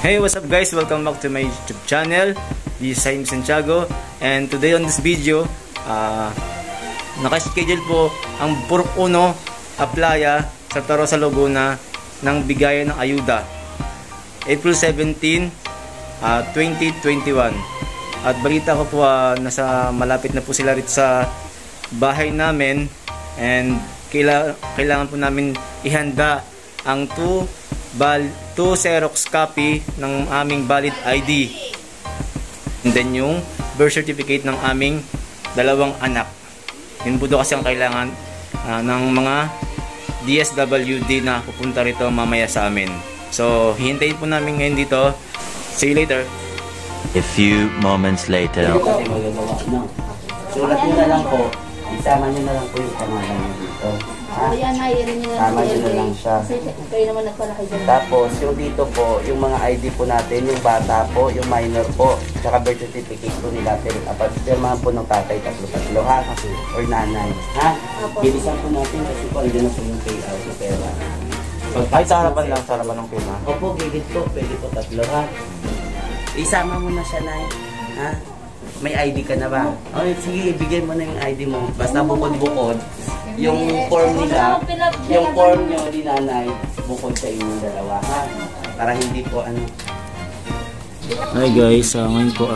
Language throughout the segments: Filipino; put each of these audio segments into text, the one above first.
Hey, what's up guys? Welcome back to my YouTube channel. This is Jaime Santiago, and today on this video, nakaschedule po ang Purok Uno Aplaya sa Tarosa, Laguna ng bigayan ng ayuda April 17, 2021. At balita ko po nasa malapit na po sila rito sa bahay namin, and kailangan po namin ihanda ang 2 Xerox copy ng aming valid ID, and then yung birth certificate ng aming 2 anak. Yun po kasi ang kailangan ng mga DSWD na pupunta rito mamaya sa amin. So hihintayin po namin ngayon dito. See you later. A few moments later. Sulat nyo na lang po, isama nyo na lang po yung pangalan nyo dito. Ayan, Tama nyo na lang siya. Kayo naman nagpalaki dyan. Tapos yung dito po, yung mga ID po natin, yung bata po, yung minor po, tsaka birth certificate po nila. Pirmahan po ng tatay, tatlo ha? Or nanay. Ha? Bilisan po natin kasi po, andyan na po yung payout na pera. Kahit sa harapan lang, sa harapan ng firma. Opo, gigit po, pwede po 3 ha? Isama mo na siya, Nay. Ha? May ID ka na ba? O, sige, ibigay mo na yung ID mo. Basta bukod-bukod. Yung form nila, yung form nyo ni nanay, bukod sa inyong 2, ha? Para hindi po ano. Hi guys, ngayon po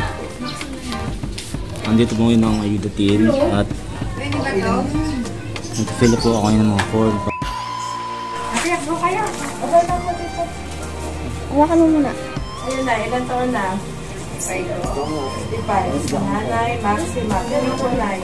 andito po ngayon ang ayuda team at nag-fill po ako ng mga form. Hawakan mo muna. Ayun na, ilan taon na? 55. Nanay, Maxima. Ganun po, Nay.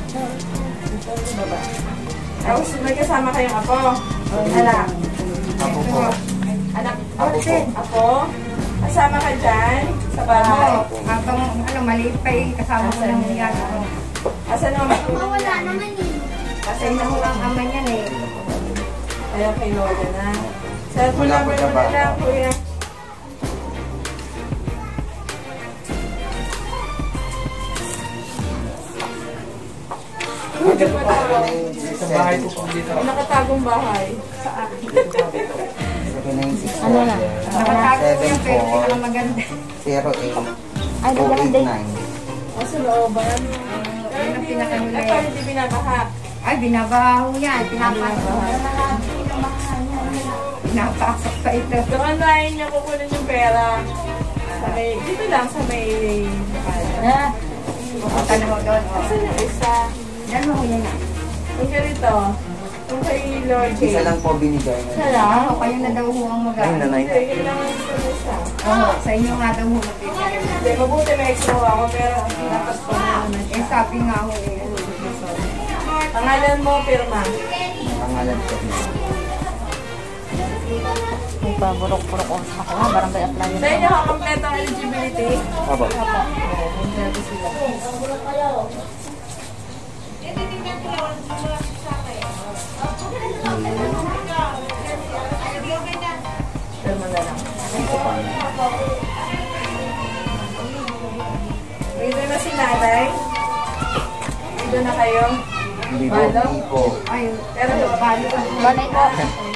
Tapos may kasama kayong apo. Anak. Apo po. Anak. Apo po. Apo. Kasama ka dyan sa bahay. Habang maliit pa kasama ko lang yan. Asan ang mga tulong Wala niya? naman eh. Kasi na ho ang ama niyan eh. Ayaw kay Lola na. Cellphone number mo na lang, kuya. Sa bahay po po dito. Nakatagong bahay. Saan? Ano na? Nakatago ko yung pwede ko lang maganda. 08. Ay, maganda eh. O, sa looban. Yun ang pinakanula Ay, hindi binabaha. Ay, binabaho yan. Pinapasok. Pinapasok pa ito. Doon tayo niya kukunin yung pera. Sa may, dito lang sa may... Pupunta na mo doon. Asan yung isa? Yan mo yan na. Yung ganito. Yung kay Lord J. Isa lang po binigay na. Isa lang? Ako kayo na daw ho ang Ayun na, mag-aaral. Nay. Hindi, yun lang yung isa. Oo, sa inyo nga daw ho magbibigay. Hindi, mabuti may extra ako, pero pinapas ko na naman Eh, siya. sabi nga ho eh. Pangalan mo, pirma. Pangalan po. May paburok-burok ako nga, barangay Aplaya. Sa inyo, kompleto ang eligibility. Aba. Pirma na lang. Dito na si nanay. Dito na kayo. Hindi po. Balo? Hindi po. Ay, Pero balo ka. Balay po.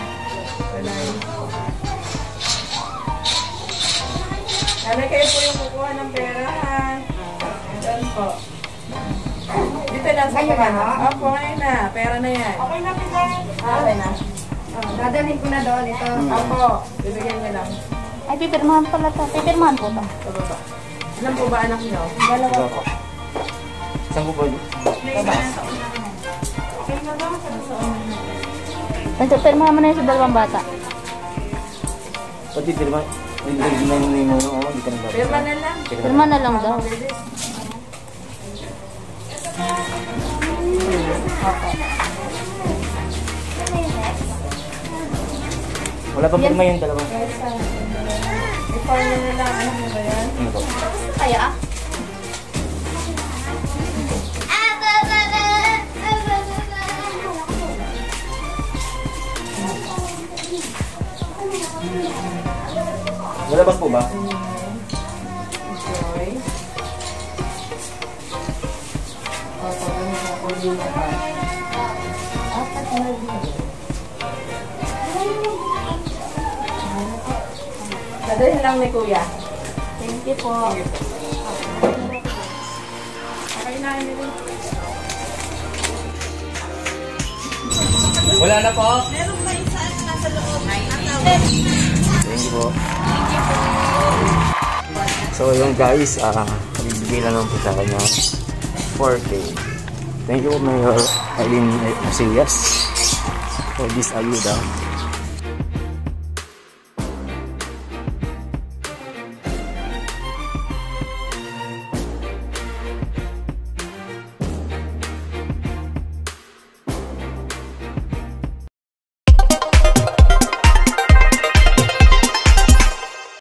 Nanay, kayo po yung kukuha ng pera, ha? Doon po. Dito na sa Ngayon pera. na? Opo, ngayon na. Pera na yan. Okay na, Okay na. dadalhin ko na doon ito. Opo, bibigyan niyo lang. Ay, pipirmahan pala to. Pipirmahan po to. Sa baba. Ilan po ba anak niyo? 2 po. Saan po ba yun? Pipirmahan mo na yung sa 2 bata. Pati firma. Hindi na yung mo. Hindi ka na ba? Pirma na lang. Pirma na lang daw. Mabilis. Wala pa firma yung 2. I-form niyo na lang. Anak niyo ba yan? Ano po? Kaya? Lalabas po ba? Joy. Opo, ganun ako yung apat na Dadalhin lang ni Kuya. Thank you po. Okay na, Emily. Wala na po? Meron pa isa nasa loob. Thank you po. So yung guys, bibigay lang po sa kanya 4K. Thank you, Mayor Eileen Macias, for this ayuda.